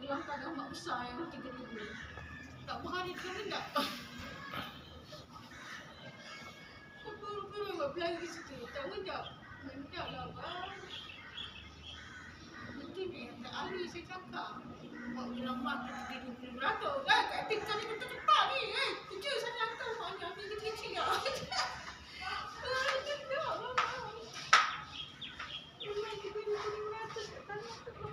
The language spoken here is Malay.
uang kadang mak besar yang 3,000. Tak berhari kena tak? Apa belanja situ? Tak mendak. Mendak lah bang. Itu ni yang tak ahli saya cakap. Mak bilang mak 3,000